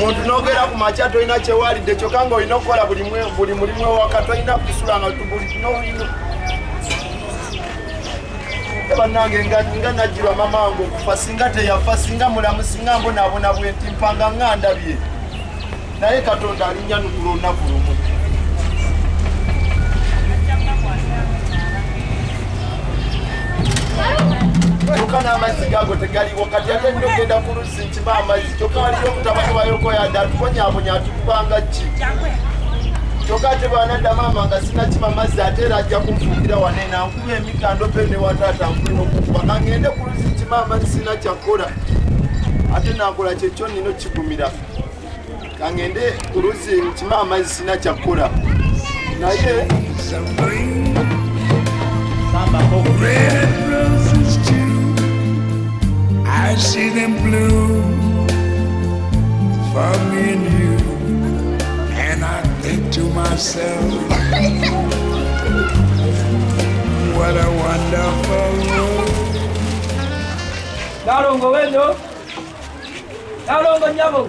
omuntu n'ogera ku makya tolina kyewalidde kyokka nga olina okukola buli mulimu waka tolina kusula nga tubulino bannange nga najjirwa mama wange okufa singa teyafa singa mulamu singa mbonaabona bwenti mpanga nga ndabye naye Katonda alinnyanukula olunaku lumu kyokka n'amazzi gaago tegaliwo kati ate nno ogenda ku luzzi nkima amazzi kyokka waliyo mutabani wa Yokoyada atukonyabonya atukubanga ki kyokka ate bwanaddamu amanga sinakima amazzi ate era ajja kunfuukira wanena nkuba emikando pe ne wataata nkulina okukuba kangende ku luzzi nkima amazzi sina kyakkola ate nakola kyekyo nina okigumira kangende ku luzzi nkima amazzi sina kyakkola naye I see them bloom for me and you, and I think to myself, what a wonderful world. Dalongo wendo, dalongo nyabo,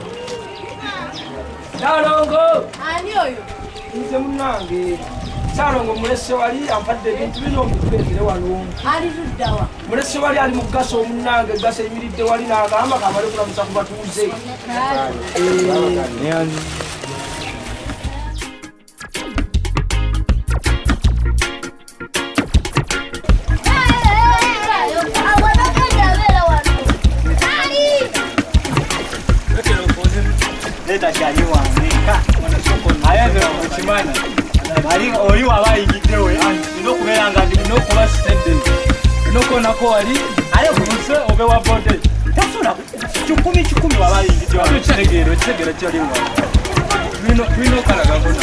dalongo. Ani oyo? Nze munange. Dalongo mulese wali ampadde ebintu bino omutwekere wano. Ali tuddawa. Mulese wali ali mugaso omunange gaso emiridde wali n'agamba kamale kulamusa ku batuuze. Leta kyali wange ka mwana soko ayeze okimanya ali oli wabayigiddewe ino okubeera nga ndi nokuba sitedde nokonako wali ale kuluse obe wa bode tasula kikumi wabayigiddewe kitegeero kyolinga bino kalaga bona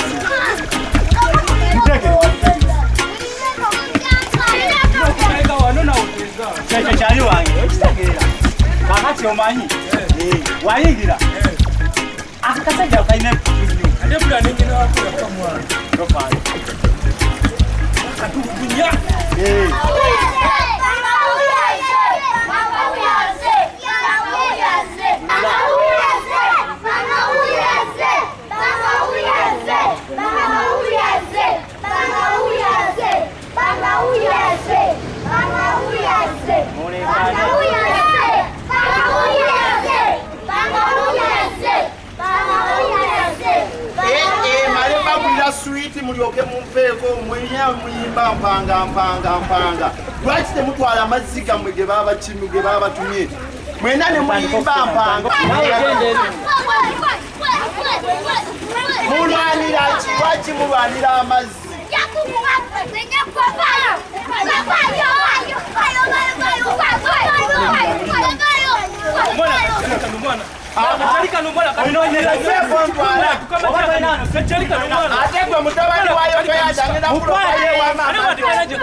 kyekyo kyali wange okitegeera kakati omanyi wayigira akasajja kalina ate bula nengena wakula kamwana tofaayo katukunya sweet mulyoke mumpeeko mweya muyimba mpanga lwaki temutwala amazzi gammwe ge baba batumye mwena ne muyimba mpanga mulwanira ki lwaki mulwanira amazzi ate gwe mutabani wa Yokoyada ngenda kulopaye wamama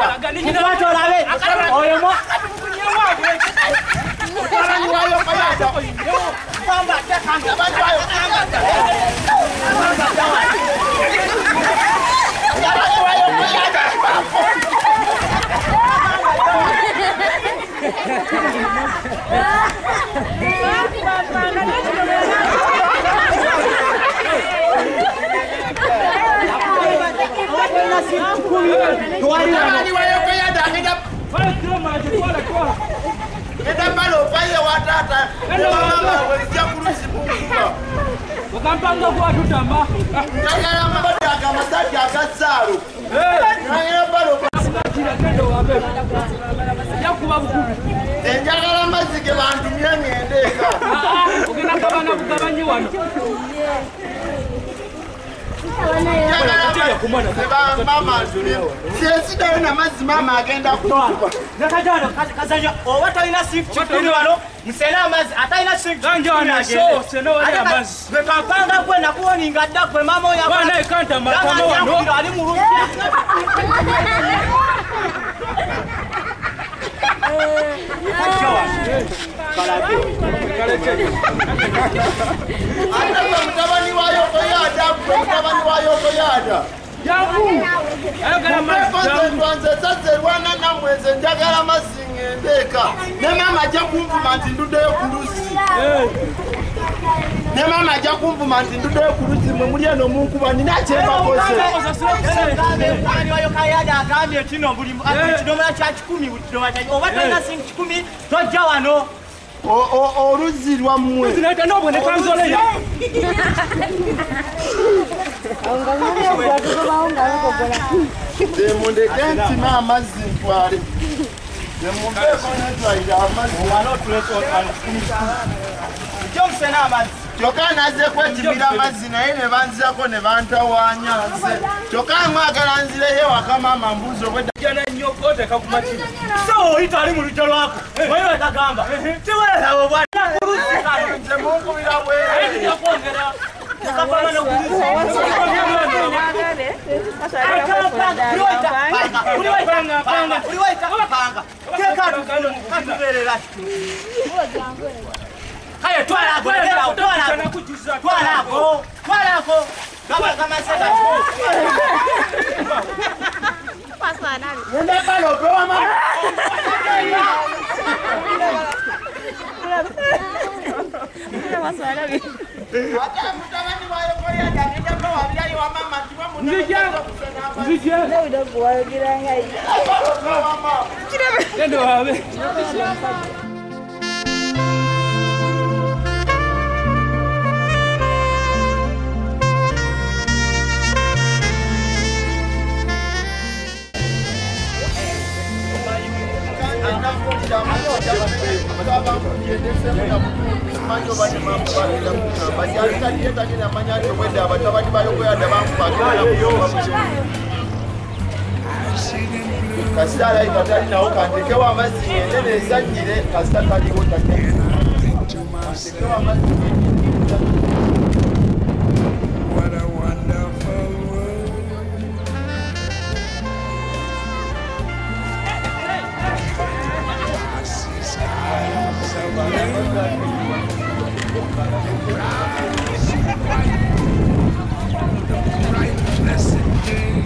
Wakampanga kwa tutamba. Ngala mabada akamasati akasalo. Ngala balo Kila kendo wabe. Yakuba bukubi. Njagala mazige bantu myengendeka. Ogenda kabana kugabanyi wano. Mama siyesidayo namazzi mama agenda kutuba nakajano kazanya oba talina sink kikumi wano musena amazzi atalina sink gwe kampanga gwe nakuwoninga dda gwe mama oyo ali mu lujja mutabani wa Yokoyada Jangu! Nze njagala mazzi ng'endeeka ne mama ajja kunvuma nti nduddeyo ku luzzi ne mama ajja kunvuma nti nduddeyo ku luzzi mwe muli eno munkuba nina kyembakoze kayada agambye kino buli kidomola kya 10 buli kidomola kya oba tolina singi 10 tojja wano oluzzi lwammwe mundeke ntima amazzi ntwale kyokka naze kwetimira amazzi naye ne banzirako ne bantawaanya nze kyokka mwagala nzireyo waka maama mbuzi obwedda nnyoko oteka ku makina so oyita ali mu lujja lwako oyo wetagamba tiwelaba nze munkubira bwere Kaya twalako kasita alayika talinawo kantekewo amazzi ngende neesanyire kasita taliwo tatekewo amazzi What a wonderful world. I see skies of blue. The bright, blessed day.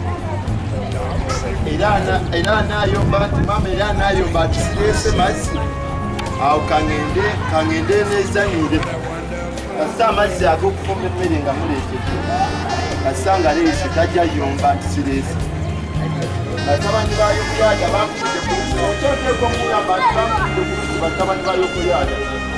era anayomba nti mama era anayomba ati sireese mazzi awo kaŋŋende neezanyire kasita amazzi ag'okufumba emmere nga muleetedde kasita nga leese tajja yomba nti sireese batabani ba yokulyada bankubidde ku lusi oteekwa omugamba nti bankubidde ku lusi batabani ba yokulyada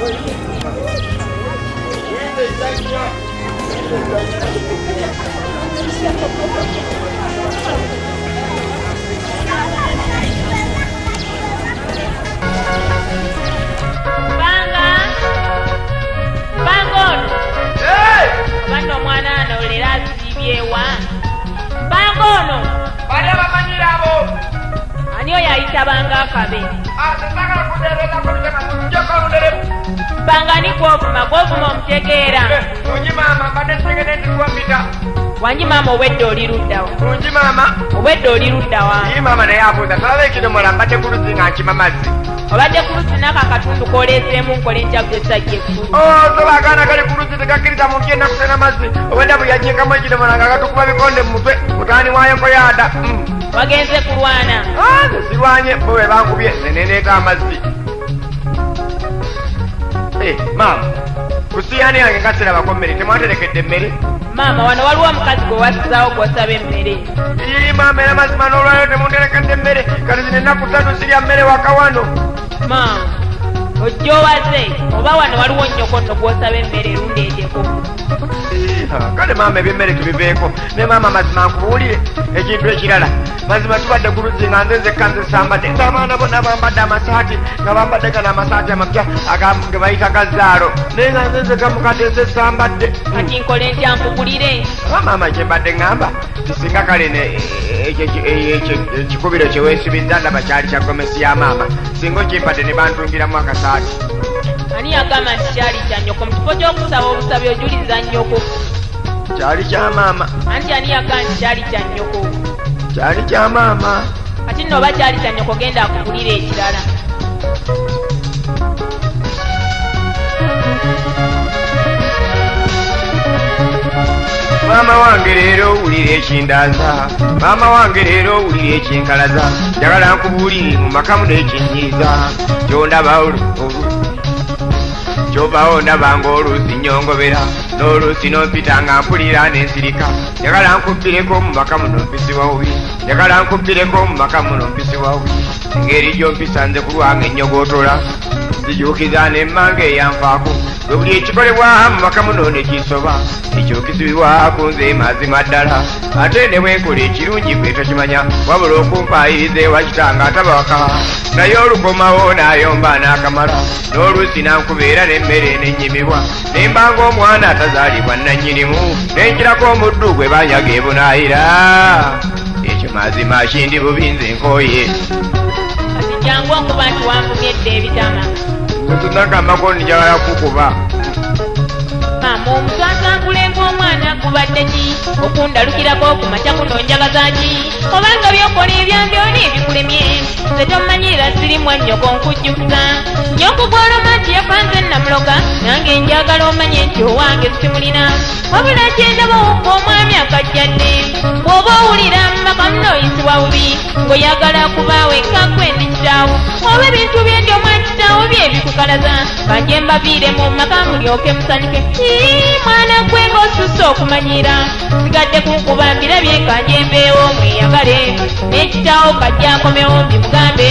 Bano mwana ano lera asibyewa bangono bale bamanyirabo ani oyo ayitabanga akabe asesagala kudereza kujekoludere banga ni gwovuma omutegeera kunji mama mbadde segede ndikwambita wanyi maama obwedde oli luddawa kunji mama obwedde oli luddawa iyi mama naye abuuza talaba ekidomola mbadde kuluzi nga nkima mazzi obadde kulusi nako akatundu koleeseemu nkole enjaguzo esajja ekkulu soba agaana gali kuluzi tegakkiriza muntu yenna kusena mazzi obwedda bwe yajingamu ekidomola nga gatukuba bikonde mu mutwe mutaani wayo koyaada wagenze kulwana sirwanye bo bwe bankubye neneneeta amazzi maama kusiyaani yange nga sirabako mmere temwaterekedde emmere maama wano waliwo omukazi gwe wasizaawo gw'osaba emmere ii maama era mazima n'olwaliro temunterekedde emmere kati zino ennaku ssatu sirya mmere waka wano maama ojja owaze oba wano waliwo nnyoko nno gw'osaba emmere erundeedyeko kale maama ebyemmere tubiveeko ne maama mazima nkubuulire ekintu ekirala mazima tubadde ku luzzi nga nze nzekka nze sambadde ng'abaana bonna bambadde amasaati nga bambadde gano amasaati amapya ge bayita gazaalo naye nga nze nzekka mukateese sambadde kati nkole ntya nkugulire maama kyembadde ŋŋamba tisinga kale ekikubiro kyeweesibizza ndaba kyali kya gomesi ya maama singa okimpadde ne bantungiramu akasaati ani yagamba nti kyali kya nnyoko mu kifo ky'okusaba obusabi ojuliza nnyoko kyali kya maama anti ani yagamba nti kyali kya nnyoko kyali kya maama kati nno oba kyali kya nnyoko genda akugulira ekirala maama maama wange leero wulira ekindaza maama wange leero wulira ekinkalaza njagala nkubuulire mu maka muno ekinyiiza kyobawo ndabanga oluusi nnyongobera n'oluusi n'ompita nga mpulira n'ensirika njagala nkubbireko mu maka muno mpisibwa bubi njagala nkubbireko mu maka muno mpisibwa bubi engeri gy'ompisa nze ku lwange ennyogootola zijuukiza n'emmanga eyanfaako bwe buli ekikolebwa mu maka muno ne kisoba ekyo kisibibwa ku nze mazima ddala ate ne bwenkola ekirungi gwe tokimanya wabula okumpaayiriza ewa kitanga atabawaka naye olukomawo n'ayomba n'akamala n'oluusi nankubeera n'emmere n'ennyimibwa ne mbanga omwana atazaalibwa nannyinimu n'enjirako omuddu gwe banyaga ebunaayira ekyo mazima kindi bubi nze nkooye jangu okuba nti wanvumyedde ebitama tunagambako njagala kukuba mama omuswasankule ng'omwana kubadde ki okundalukirako ku makya kuno njagaza ki obanga byokola ebyambyoni ebikulemye nze tomanyira sirimu ennyoko nkujjukiza nnyoko gw'oloma nti yafanze namuloga nange njagala omanye nti owange simulina wabula kyendabawuka omwami akajjadde bw'oba owulira mumaka munoyisibwa bubi ng'oyagala kubaawo ekakwe ndi kitaawo oba ebintu byendi omwani kitaawo bye bikukalaza kanje mbaviire mu maka mulyoke musanyuke mwana gwe ng'osusse okumanyira sigadde kunkuba mbirabye kanje mbeewo mweyagale n'ekitaawo kajja akomewo mbimugambe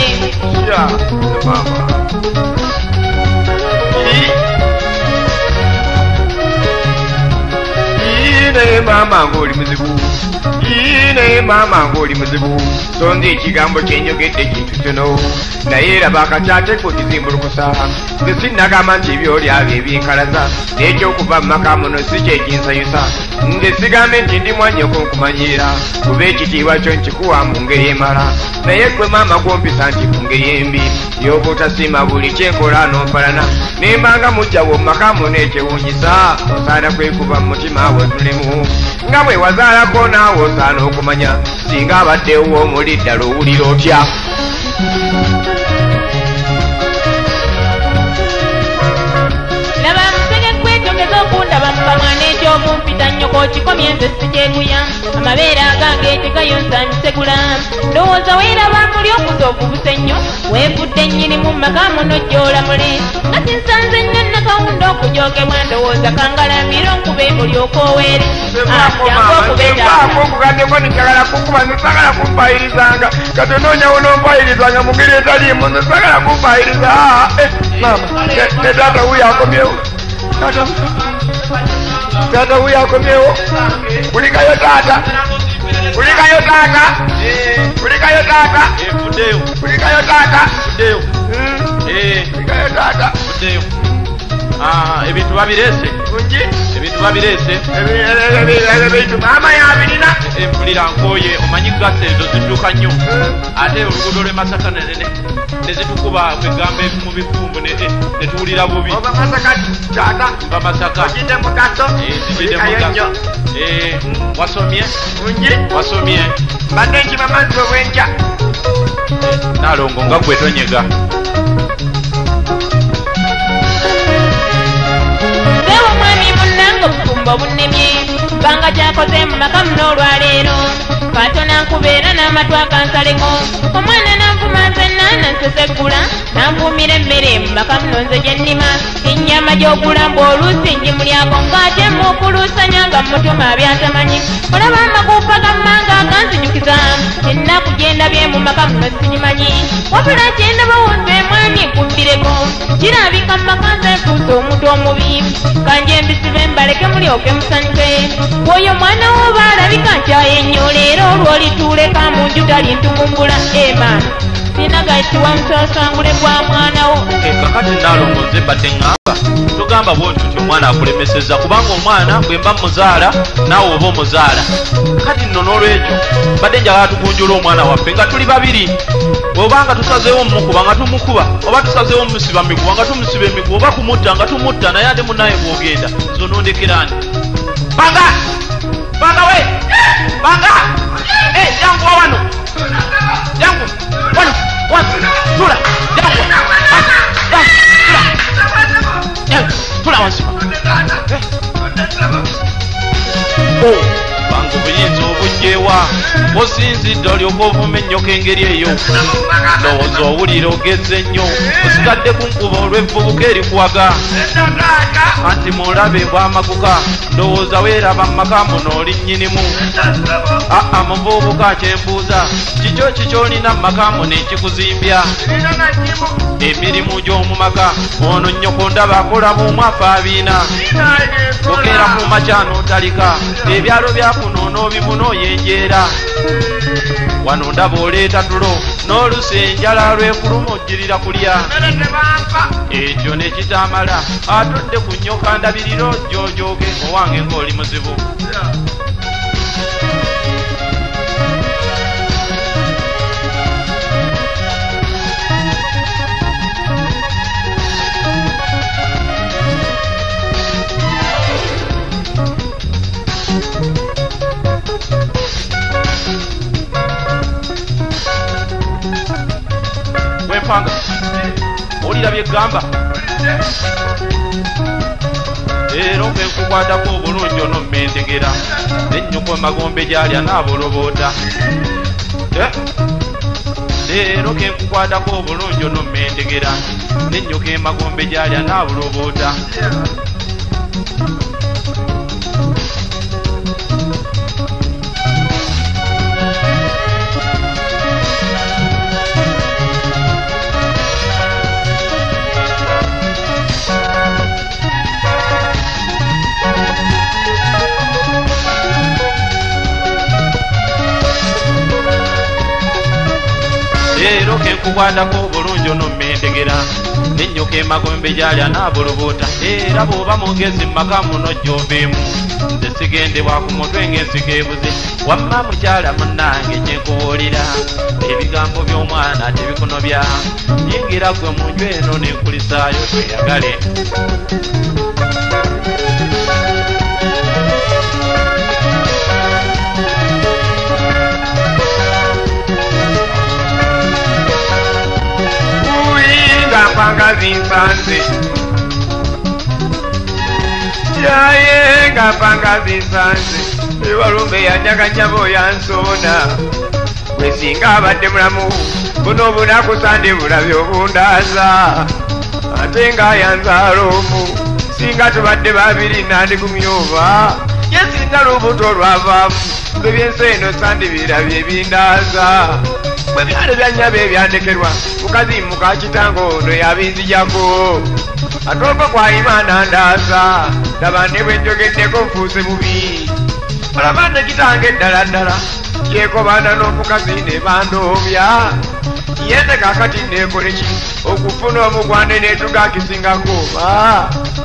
naye maama ng'oli muzibu naye maama ng'oli muzibu so nze ekigambo kyenjogedde kintu kyono naye raba akakyateko kizimbulukusa nze sinnagamba nti ebyolyabo ebyenkalaza n'ekyokuva mu maka muno si kyekinsanyusa nze sigambe nti ndi mwanyoko nkumanyira kuba ekitiibwa kyo nkikuwa mu ngeri emala naye gwe maama gwompisa nti mu ngeri embi yoba otasiima buli kyenkola n'ompalana nembanga mujjawo mu maka muno ekyewuunyisa osaana kwekuba mu mutima wetulemu nga bwe wazaalako naawe osaana okumanya singa abaddewo omuli ddala owulira otya laba musege kwetogeza okundaba mu kamwana ekyokumpita nnyoko kikomye nze sikyekuya amabeere agange tegayonzanyisegula ndowooza weeraba muli okuzookubusa ennyo weefudde nnyinimu mu maka muno gy'olamule nga sinsanze nnyo nakawunda okujoogebwa ndowooza kangalambira onkuba emulyoka oweere okugaddeko njagala kukuba nzisagala kumpayirizanga kati onoonyawo n'ompayirizanga mu ngeri etaliimu nzisagala kumpayiriza maama ne taata wuyo akomyewo taata wuyo akomyewo kulikayo taata kulikayo taata kulikayo taata kulikayo taata kulikayo taata ebintu babirese ebintu babirese ebintu maama yabirina empulira nkoye omanyi gasa ezo zidduka nnyo ate oluguudo lw'e Masaka nezitukuba kwegamba mu bifumbu netuwulira bubi oba Masaka taata mba Masaka ogidde mu gaso nnyo wasomye wasomye mbadde nkimama nti bwe bwenkya naalongo nga gwe tonyega obufumbo bunnemye banga kyakoze mu maka muno olwaleero katona nkubeera n'amatu akansaleko omwana nanvuma nzenna nanseseggula nanvuumira emmere mu maka muno nze gyennima ennyama gy'ogulamba oluusi ngimulyako ng'ate muokuluusanya nga mutuma byatamanyi olaba amaguufa gammanga aganzijukiza ennaku gyendabye mu maka muno sinyimanyi wabula kyendabawunze mwami nkubbireko kirabika mu maka nze ntuusa omuntu omubi kanje mbisibe mbaleke mulyoke musanyuke bw'oyo mwana wo baalabika nkyaye nnyo leero olwolituuleka mu nju tali ntukumbula maana sinagayitiwa musasangule gwa mwana wo kakati naalongoze badde ŋŋamba togamba bwonti nti omwana akulemeseza kubanga omwana bwe mba muzaala naawe oba omuzaala kati nno n'olwekyo badde njagala tugunjula omwana waffe nga tuli babiri bw'obanga tusazeewo mumukuba nga tumukuba oba tusazeewo mumusiba miguba nga tumusiba emiguba oba kumutta nga tumutta naye ate munaye bw'ogenda zo nondekerani banga banga we banga jangu wa wano jangu wano tula jangu tula wansi osinzidde olyoka ovuma ennyoka engeri eyo ndowooza owulira ogezze nnyo osigadde ku nkuba olw'evvubuka erikuwaga anti mulabe bwamaguka ndowooza weeraba mu maka muno oli nnyinimu aa muvubuka kyembuuza kikyo kikyolina mu maka muno ekikuzimbya emirimu gy'omu maka ono nnyoko ndaba akola bumwafa abiina okeera mu makyano ntalika ebyalo byakuno n'obibuna oyenjeera wano ndaba oleeta tulo n'olusa enjala lwekuluma ojjirira kulya ekyo nekitamala atudde ku nnyoka ndabirira ojjojooge owange ng'oli muzibu wempanga olira byegamba era okenkukwatako obulungi ono mmendegera nennyoko emagombe gyalya naaboloboota leero kenkukwatako obulungi ono mmendegera nennyoko emagombe gyalya naaboloboota leero kenkukwatako obulungi ono mmendegera nennyoko emagombe gyalya naaboloboota era bw'oba mugezi mu maka muno gy'obeemu nze sigendebwa ku mutwe ng'ensiko ebuze wamma mukyala munnange kyenkubuulira ebigambo by'omwana tebikunobya yingira gwe mu nju eno nenkulisaayo tweyagale Panga zinsanze yayenga panga zinsanze ebalumbe yanyaganyabo yansona bwesinga abadde mulamu buno obunaku sande bulabye obundaza ate nga yanzaala omu singa tubadde babiri nandigumyova yesinga lubuto lwavaamu nze byensi eno sande birabye ebindaza bwe byale byanyaba ebyandekerwa mukazi mukakitango ono yabinzijako ate okwo kwayimana ndaasa laba ne bwe njogeddeko nfuuse bubi olaba ne kitange eddala ddala yeekobana n'omukazi ne bandoobya yende kakati neekole ki okufuna omugwande neetuga kisingako ba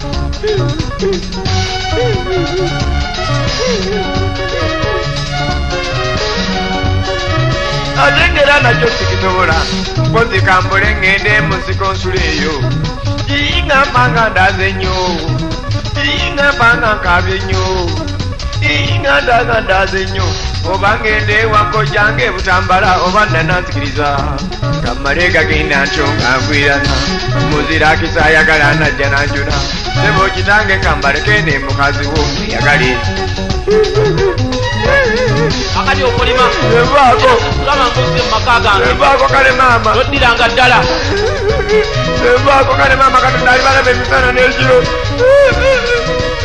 atengera nakyo sikisobola mpozi kambule ngende mu nsiko nsula eyo ingambanga ndaze nnyo ingambanga nkabye nnyo ingandanga ndaze nnyo oba ngende ewako jange butambala oba nananzikiriza kammale gagenda ntyo ngangwirana muzira kisayagala najja nanjuna sebo kitange kambaleke ne mukazi womweyagale akati okulima evaako laba mbuzi mu maka gange evaako kale maama toddiranga ddala evaako kale maama katonda ali balaba emisana n'ekiro